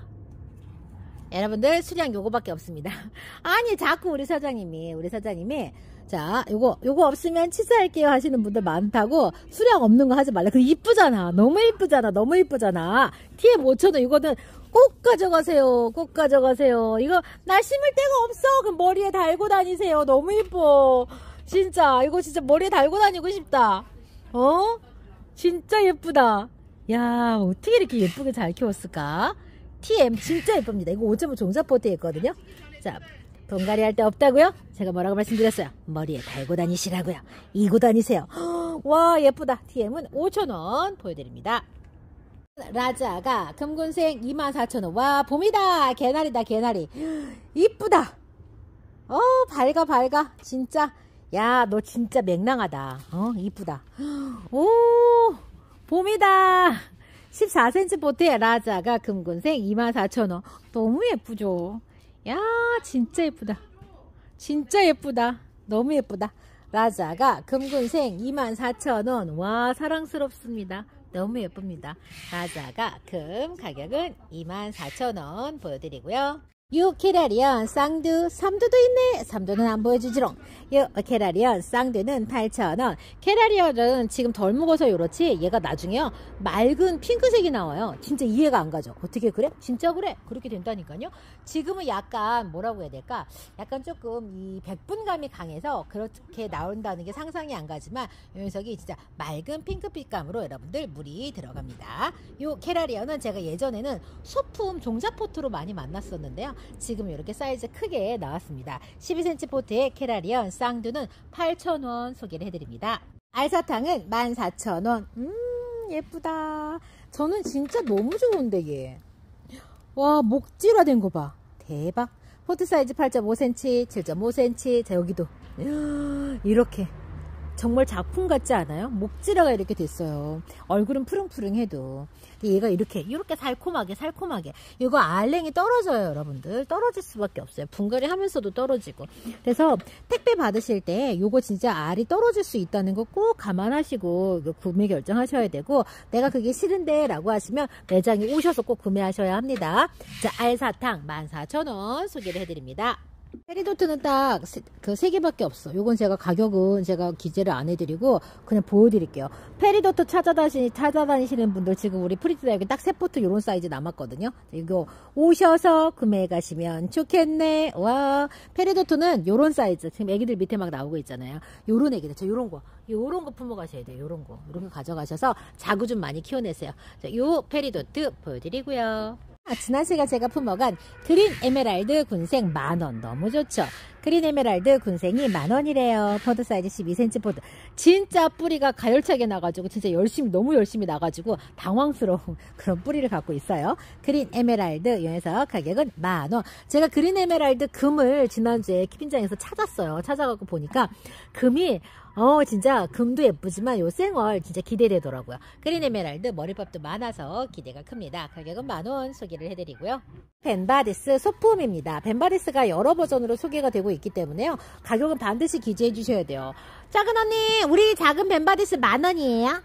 여러분들 수량 요거밖에 없습니다. 아니 자꾸 우리 사장님이 우리 사장님이 자 요거 요거 없으면 취소할게요 하시는 분들 많다고 수량 없는 거 하지 말라. 그 이쁘잖아. 너무 이쁘잖아. 너무 이쁘잖아. 티엠 오천 원 이거는 꼭 가져가세요. 꼭 가져가세요. 이거 나 심을 데가 없어. 그럼 머리에 달고 다니세요. 너무 이뻐. 진짜 이거 진짜 머리에 달고 다니고 싶다. 어? 진짜 예쁘다. 야 어떻게 이렇게 예쁘게 잘 키웠을까? 티엠 진짜 예쁩니다. 이거 오 점 오 종자포트에 있거든요. 자, 분갈이 할 데 없다고요? 제가 뭐라고 말씀드렸어요? 머리에 달고 다니시라고요. 이고 다니세요. 와 예쁘다. 티엠은 오천 원 보여드립니다. 라자가 금군생 이만 사천 원. 와 봄이다. 개나리다 개나리. 이쁘다. 어 밝아 밝아. 진짜 야 너 진짜 맹랑하다. 어 이쁘다. 오 봄이다. 십사 센티미터 포트의 라자가 금군생 이만 사천 원. 너무 예쁘죠? 야 진짜 예쁘다. 진짜 예쁘다. 너무 예쁘다. 라자가 금군생 이만 사천 원. 와 사랑스럽습니다. 너무 예쁩니다. 라자가 금 가격은 이만 사천 원 보여드리고요. 요 캐라리언 쌍두 삼 두도 있네. 삼 두는 안 보여주지롱. 요 캐라리언 쌍두는 팔천 원. 캐라리언은 지금 덜 묵어서 요렇지 얘가 나중에요 맑은 핑크색이 나와요. 진짜 이해가 안 가죠. 어떻게 그래? 진짜 그래? 그렇게 된다니까요. 지금은 약간 뭐라고 해야 될까? 약간 조금 이 백분감이 강해서 그렇게 나온다는 게 상상이 안 가지만 이 녀석이 진짜 맑은 핑크빛감으로 여러분들 물이 들어갑니다. 요 캐라리언은 제가 예전에는 소품 종자포트로 많이 만났었는데요. 지금 이렇게 사이즈 크게 나왔습니다. 십이 센티미터 포트의 캐라리언 쌍두는 팔천 원 소개를 해드립니다. 알사탕은 만 사천 원. 음 예쁘다. 저는 진짜 너무 좋은데 얘. 와 목질화된 거 봐. 대박. 포트 사이즈 팔 점 오 센티미터, 칠 점 오 센티미터. 자 여기도 이렇게 정말 작품 같지 않아요? 목질화가 이렇게 됐어요. 얼굴은 푸릉푸릉해도 얘가 이렇게 이렇게 살콤하게 살콤하게. 이거 알랭이 떨어져요 여러분들. 떨어질 수밖에 없어요. 분갈이 하면서도 떨어지고. 그래서 택배 받으실 때 이거 진짜 알이 떨어질 수 있다는 거 꼭 감안하시고 구매 결정하셔야 되고, 내가 그게 싫은데 라고 하시면 매장에 오셔서 꼭 구매하셔야 합니다. 자 알사탕 만 사천 원 소개를 해드립니다. 페리도트는 딱 그 세 개밖에 없어. 요건 제가 가격은 제가 기재를 안 해드리고 그냥 보여드릴게요. 페리도트 찾아다니, 찾아다니시는 분들 지금 우리 프리티 다육에 딱 세 포트 요런 사이즈 남았거든요. 이거 오셔서 구매해 가시면 좋겠네. 와 페리도트는 요런 사이즈 지금 애기들 밑에 막 나오고 있잖아요. 요런 애기들 저 요런 거 요런 거 품어 가셔야 돼요. 요런 거 요런 거 가져가셔서 자구 좀 많이 키워내세요. 자, 요 페리도트 보여드리고요. 아, 지난 시간 제가 품어간 그린 에메랄드 군생 만원. 너무 좋죠. 그린 에메랄드 군생이 만원이래요. 포드 사이즈 십이 센티미터 포드. 진짜 뿌리가 가열차게 나가지고 진짜 열심히 너무 열심히 나가지고 당황스러운 그런 뿌리를 갖고 있어요. 그린 에메랄드 이 녀석 가격은 만원. 제가 그린 에메랄드 금을 지난주에 키핑장에서 찾았어요. 찾아갖고 보니까 금이 어 진짜 금도 예쁘지만 요 생얼 진짜 기대되더라고요. 그린 에메랄드 머리밥도 많아서 기대가 큽니다. 가격은 만원 소개를 해드리고요. 벤바디스 소품입니다. 벤바디스가 여러 버전으로 소개가 되고 있기 때문에요. 가격은 반드시 기재해 주셔야 돼요. 작은 언니 우리 작은 벤바디스 만원이에요?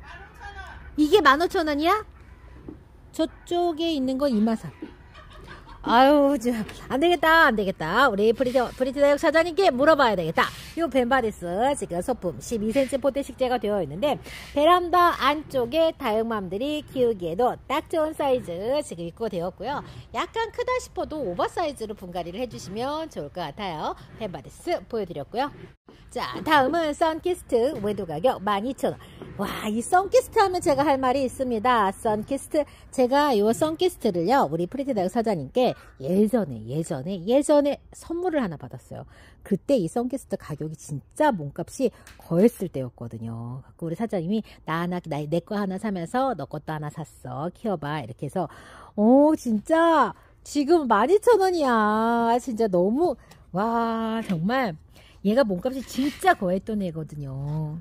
이게 만 오천 원이야? 저쪽에 있는 건 이만 삼. 아유, 좀, 안 되겠다, 안 되겠다. 우리 프리티, 프리티 다육 사장님께 물어봐야 되겠다. 요 벤바리스 지금 소품 십이 센티미터 포대 식재가 되어 있는데, 베란다 안쪽에 다육맘들이 키우기에도 딱 좋은 사이즈 지금 입고 되었고요. 약간 크다 싶어도 오버사이즈로 분갈이를 해주시면 좋을 것 같아요. 벤바리스 보여드렸고요. 자, 다음은 선키스트 외도 가격 만 이천 원. 와, 이 선키스트 하면 제가 할 말이 있습니다. 선키스트, 제가 이 선키스트를요, 우리 프리티 다육 사장님께 예전에 예전에 예전에 선물을 하나 받았어요. 그때 이 선키스트 가격이 진짜 몸값이 거했을 때였거든요. 우리 사장님이 나 하나 내 거 하나 사면서 너 것도 하나 샀어, 키워봐, 이렇게 해서 오, 진짜 지금 만 이천 원이야 진짜 너무, 와, 정말 얘가 몸값이 진짜 거했던 애거든요.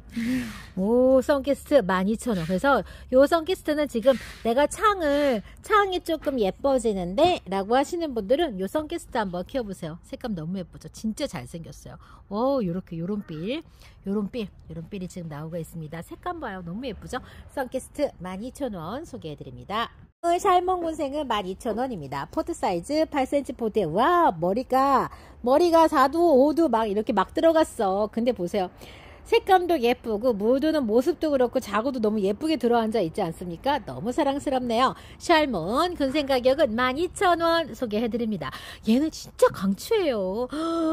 오, 선키스트 만 이천 원. 그래서 요 선키스트는 지금 내가 창을, 창이 조금 예뻐지는데 라고 하시는 분들은 요 선키스트 한번 키워보세요. 색감 너무 예쁘죠? 진짜 잘생겼어요. 오, 요렇게 요런 빌, 요런 빌, 요런 빌이 지금 나오고 있습니다. 색감 봐요. 너무 예쁘죠? 선키스트 만 이천 원 소개해드립니다. 샬몬 군생은 만 이천 원입니다. 포트 사이즈 팔 센티미터 포대. 와, 머리가 머리가 사두 오두 막 이렇게 막 들어갔어. 근데 보세요, 색감도 예쁘고 무드는 모습도 그렇고 자구도 너무 예쁘게 들어앉아 있지 않습니까? 너무 사랑스럽네요. 샬몬 군생 가격은 만 이천 원 소개해드립니다. 얘는 진짜 강추예요.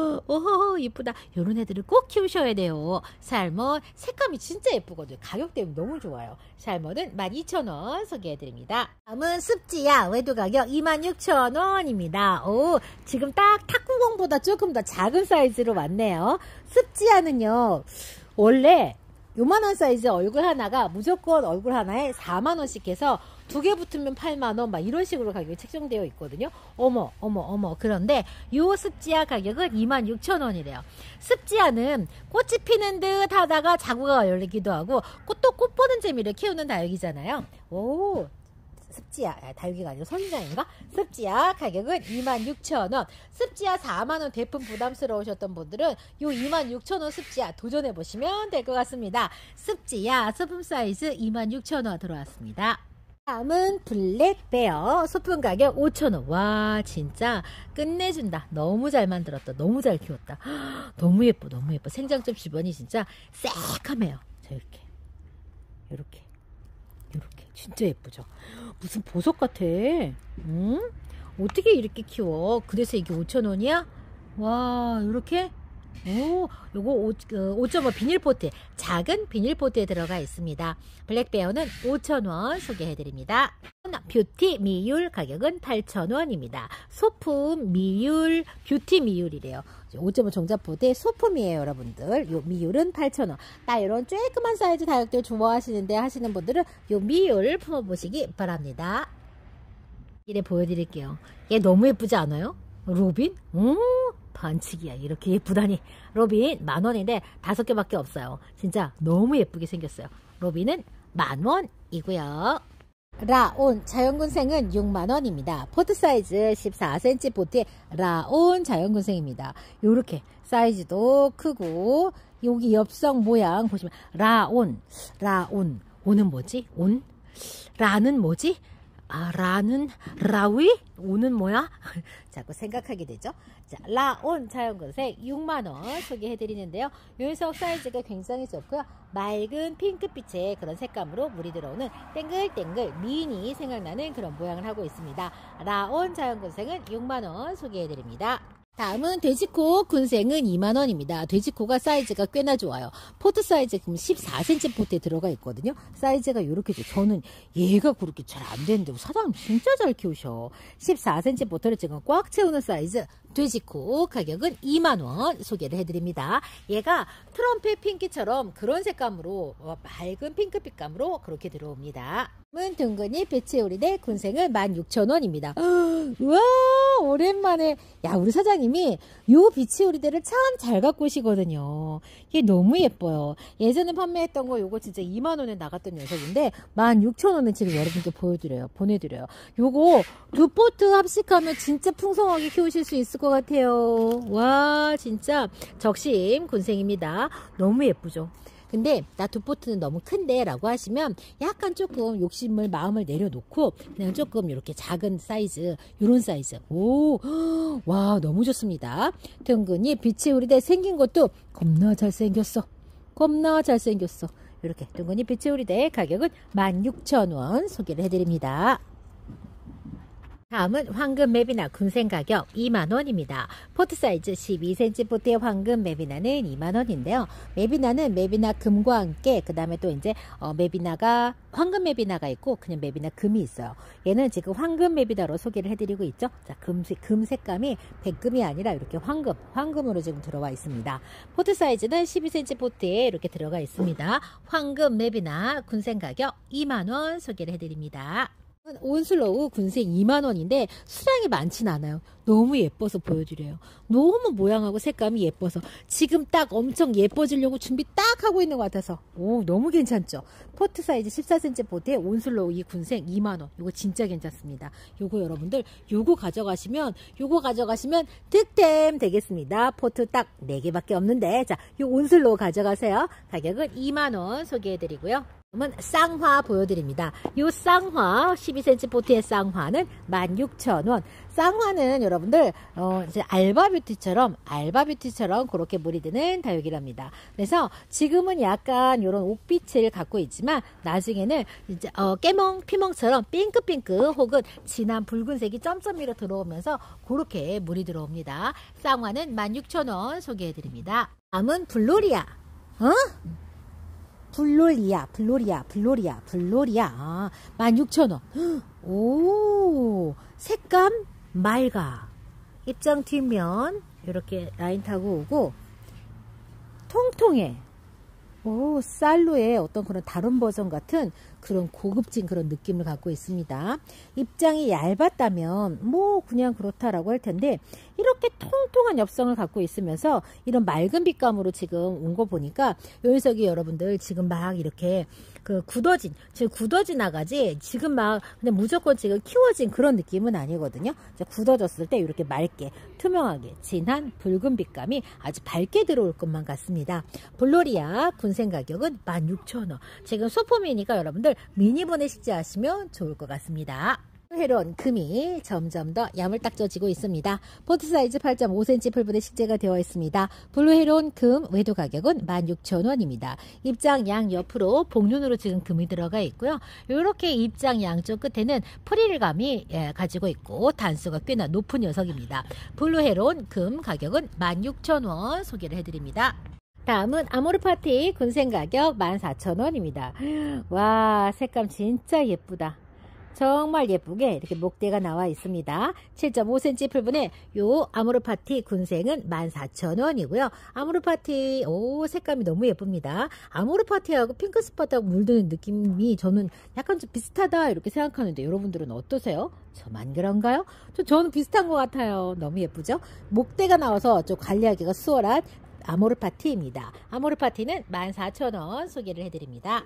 오호, 이쁘다. 요런 애들을 꼭 키우셔야 돼요. 샬몬 색감이 진짜 예쁘거든요. 가격 때문에 너무 좋아요. 샬몬은 만 이천 원 소개해드립니다. 다음은 습지야 외도 가격 이만 육천 원입니다. 오, 지금 딱 탁구공보다 조금 더 작은 사이즈로 왔네요. 습지야는요, 원래 요만한 사이즈 얼굴 하나가 무조건 얼굴 하나에 사만 원씩 해서 두 개 붙으면 팔만 원 막 이런 식으로 가격이 책정되어 있거든요. 어머 어머 어머. 그런데 요 습지야 가격은 이만 육천 원이래요. 습지야는 꽃이 피는 듯 하다가 자구가 열리기도 하고 꽃도 꽃 보는 재미를 키우는 다육이잖아요. 오, 습지야, 다육이가 아니고 선인장인가? 습지야 가격은 이만 육천 원. 습지야 사만 원 대품 부담스러우셨던 분들은 요 이만 육천 원 습지야 도전해 보시면 될 것 같습니다. 습지야 소품 사이즈 이만 육천 원 들어왔습니다. 다음은 블랙베어 소품 가격 오천 원. 와, 진짜 끝내준다. 너무 잘 만들었다. 너무 잘 키웠다. 너무 예뻐, 너무 예뻐. 생장점 주변이 진짜 새카매요. 자, 이렇게 이렇게 이렇게 진짜 예쁘죠? 무슨 보석 같아. 응? 어떻게 이렇게 키워? 그래서 이게 오천 원이야? 와, 이렇게? 오, 요거 오 점 오 비닐포트, 작은 비닐포트에 들어가 있습니다. 블랙베어는 오천 원 소개해드립니다. 뷰티 미율 가격은 팔천 원입니다. 소품 미율, 뷰티 미율이래요. 오 점 오 정자포대 소품이에요, 여러분들. 요 미율은 팔천 원. 나 이런 쬐끄만 사이즈 다육들 좋아하시는데 하시는 분들은 요 미율 품어보시기 바랍니다. 이래 보여드릴게요. 얘 너무 예쁘지 않아요? 로빈? 오, 반칙이야. 이렇게 예쁘다니. 로빈 만원인데 다섯 개밖에 없어요. 진짜 너무 예쁘게 생겼어요. 로빈은 만원이고요. 라온 자연군생은 육만 원입니다. 포트 사이즈 십사 센티미터 포트의 라온 자연군생입니다. 요렇게 사이즈도 크고 여기 엽성 모양 보시면 라온, 라온, 온은 뭐지? 온? 라는 뭐지? 아, 라는 라위? 오는 뭐야? 자꾸 생각하게 되죠. 자, 라온 자연군생 육만 원 소개해드리는데요. 요 녀석 사이즈가 굉장히 좋고요. 맑은 핑크빛의 그런 색감으로 물이 들어오는 땡글땡글 미인이 생각나는 그런 모양을 하고 있습니다. 라온 자연군생은 육만 원 소개해드립니다. 다음은 돼지코 군생은 이만 원입니다. 돼지코가 사이즈가 꽤나 좋아요. 포트 사이즈 십사 센티미터 포트에 들어가 있거든요. 사이즈가 이렇게 죠. 저는 얘가 그렇게 잘 안 되는데 사장님 진짜 잘 키우셔. 십사 센티미터 포트를 지금 꽉 채우는 사이즈 돼지코 가격은 이만 원 소개를 해드립니다. 얘가 트럼펫 핑크처럼 그런 색감으로 맑은 핑크빛감으로 그렇게 들어옵니다. 은 둥근이 배치오리대 군생은 만 육천 원입니다. 우와, 오랜만에. 야, 우리 사장님이 요 비치오리대를 참 잘 갖고 오시거든요. 이게 너무 예뻐요. 예전에 판매했던 거 요거 진짜 이만 원에 나갔던 녀석인데 만 육천 원에 지금 여러분께 보여드려요. 보내드려요. 요거 두 포트 합식하면 진짜 풍성하게 키우실 수 있을 것 같아요. 와, 진짜 적심 군생입니다. 너무 예쁘죠? 근데 나 두 포트는 너무 큰데 라고 하시면 약간 조금 욕심을 마음을 내려놓고 그냥 조금 이렇게 작은 사이즈, 요런 사이즈. 오, 와, 너무 좋습니다. 둥근이 빛이 우리대 생긴 것도 겁나 잘생겼어. 겁나 잘생겼어. 이렇게 둥근이 빛이 우리대 가격은 만 육천 원 소개를 해드립니다. 다음은 황금 메비나 군생 가격 이만 원입니다. 포트 사이즈 십이 센티미터 포트의 황금 메비나는 이만 원인데요. 메비나는 메비나 금과 함께 그 다음에 또 이제 어, 메비나가 황금 메비나가 있고 그냥 메비나 금이 있어요. 얘는 지금 황금 메비나로 소개를 해드리고 있죠. 자, 금, 금 색감이 백금이 아니라 이렇게 황금, 황금으로 지금 들어와 있습니다. 포트 사이즈는 십이 센티미터 포트에 이렇게 들어가 있습니다. 황금 메비나 군생 가격 이만 원 소개를 해드립니다. 온슬로우 군생 이만 원인데 수량이 많진 않아요. 너무 예뻐서 보여드려요. 너무 모양하고 색감이 예뻐서 지금 딱 엄청 예뻐지려고 준비 딱 하고 있는 것 같아서 오, 너무 괜찮죠. 포트 사이즈 십사 센티미터 포트에 온슬로우 이 군생 이만 원. 이거 진짜 괜찮습니다. 요거 여러분들 요거 가져가시면 요거 가져가시면 득템 되겠습니다. 포트 딱 네 개밖에 없는데 자, 요 온슬로우 가져가세요. 가격은 이만 원 소개해드리고요. 그러면 쌍화 보여드립니다. 이 쌍화 십이 센티미터 포트의 쌍화는 만 육천 원. 쌍화는 여러분들 어 이제 알바뷰티처럼 알바뷰티처럼 그렇게 물이 드는 다육이랍니다. 그래서 지금은 약간 이런 옥빛을 갖고 있지만 나중에는 이제 어 깨멍 피멍처럼 핑크핑크 혹은 진한 붉은색이 점점이로 들어오면서 그렇게 물이 들어옵니다. 쌍화는 만 육천 원 소개해드립니다. 다음은 블로리아. 어? 블로리아, 블로리아, 블로리아, 블로리아. 아, 만 육천 원. 오, 색감 맑아. 입장 뒷면 이렇게 라인 타고 오고 통통해. 오, 살로의 어떤 그런 다른 버전 같은 그런 고급진 그런 느낌을 갖고 있습니다. 입장이 얇았다면 뭐 그냥 그렇다라고 할 텐데 이렇게 통통한 엽성을 갖고 있으면서 이런 맑은 빛감으로 지금 온 거 보니까 요 녀석이 여러분들 지금 막 이렇게 그 굳어진, 지금 굳어진 아가지 지금 막 그냥 무조건 지금 키워진 그런 느낌은 아니거든요. 굳어졌을 때 이렇게 맑게 투명하게 진한 붉은 빛감이 아주 밝게 들어올 것만 같습니다. 블로리아 군생 가격은 만 육천 원. 지금 소품이니까 여러분들 미니본에 식재하시면 좋을 것 같습니다. 헤론 금이 점점 더 야물딱져지고 있습니다. 포트 사이즈 팔 점 오 센티미터 풀분에 식재가 되어 있습니다. 블루헤론 금 외도 가격은 만 육천 원입니다. 입장 양 옆으로 복륜으로 지금 금이 들어가 있고요. 이렇게 입장 양쪽 끝에는 프릴감이 예, 가지고 있고 단수가 꽤나 높은 녀석입니다. 블루헤론 금 가격은 만 육천 원 소개를 해드립니다. 다음은 아모르파티 군생 가격 만 사천 원입니다. 와, 색감 진짜 예쁘다. 정말 예쁘게 이렇게 목대가 나와 있습니다. 칠 점 오 센티미터 풀분에 요 아모르파티 군생은 만 사천 원이고요. 아모르파티 오 색감이 너무 예쁩니다. 아모르파티하고 핑크스팟하고 물드는 느낌이 저는 약간 좀 비슷하다 이렇게 생각하는데 여러분들은 어떠세요? 저만 그런가요? 저, 저는 비슷한 것 같아요. 너무 예쁘죠? 목대가 나와서 좀 관리하기가 수월한 아모르파티입니다. 아모르파티는 만 사천 원 소개를 해드립니다.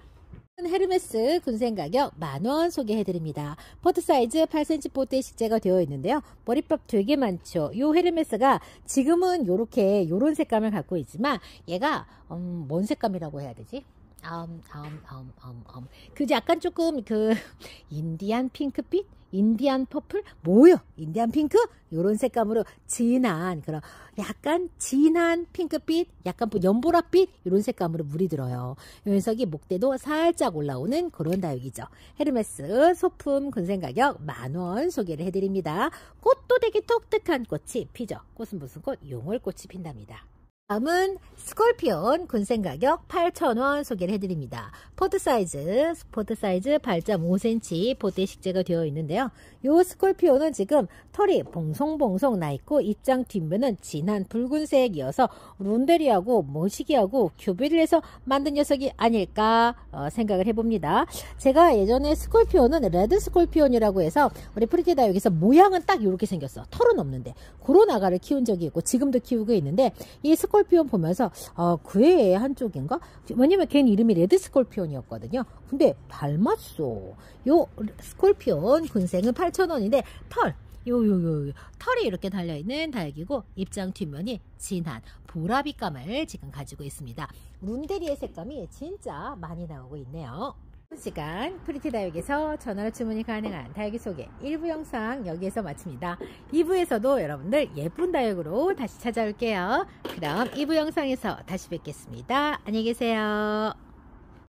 헤르메스 군생 가격 만 원 소개해드립니다. 포트 사이즈 팔 센티미터 포트에 식재가 되어 있는데요. 머리법 되게 많죠. 이 헤르메스가 지금은 요렇게 요런 색감을 갖고 있지만 얘가 음, 뭔 색감이라고 해야 되지? 음, 음, 음, 음, 음. 그 약간 조금 그 인디안 핑크빛? 인디안 퍼플? 뭐요? 인디안 핑크? 요런 색감으로 진한 그런 약간 진한 핑크빛, 약간 연보라빛 이런 색감으로 물이 들어요. 이 녀석이 목대도 살짝 올라오는 그런 다육이죠. 헤르메스 소품 군생 가격 만 원 소개를 해드립니다. 꽃도 되게 독특한 꽃이 피죠. 꽃은 무슨 꽃? 용월꽃이 핀답니다. 다음은 스콜피온 군생 가격 팔천 원 소개를 해드립니다. 포트 사이즈, 포트 사이즈 팔 점 오 센티미터 포트에 식재가 되어 있는데요. 이 스콜피온은 지금 털이 봉송봉송 나있고 입장 뒷면은 진한 붉은색이어서 룬데리하고 모시기하고 교배를 해서 만든 녀석이 아닐까 어, 생각을 해봅니다. 제가 예전에 스콜피온은 레드 스콜피온이라고 해서 우리 프리티다육에서 모양은 딱 이렇게 생겼어. 털은 없는데 그런 아가를 키운 적이 있고 지금도 키우고 있는데 이 스콜피온 보면서 어, 그 애의 한쪽인가? 왜냐면 걔는 이름이 레드 스콜피온이었거든요. 근데 닮았어. 요 스콜피온 군생은 팔천 원인데 털 요요요 털이 이렇게 달려있는 다육이고 입장 뒷면이 진한 보라빛감을 지금 가지고 있습니다. 룬데리의 색감이 진짜 많이 나오고 있네요. 시간 프리티 다육에서 전화로 주문이 가능한 다육이 소개 일 부 영상 여기에서 마칩니다. 이 부에서도 여러분들 예쁜 다육으로 다시 찾아올게요. 그럼 이 부 영상에서 다시 뵙겠습니다. 안녕히 계세요.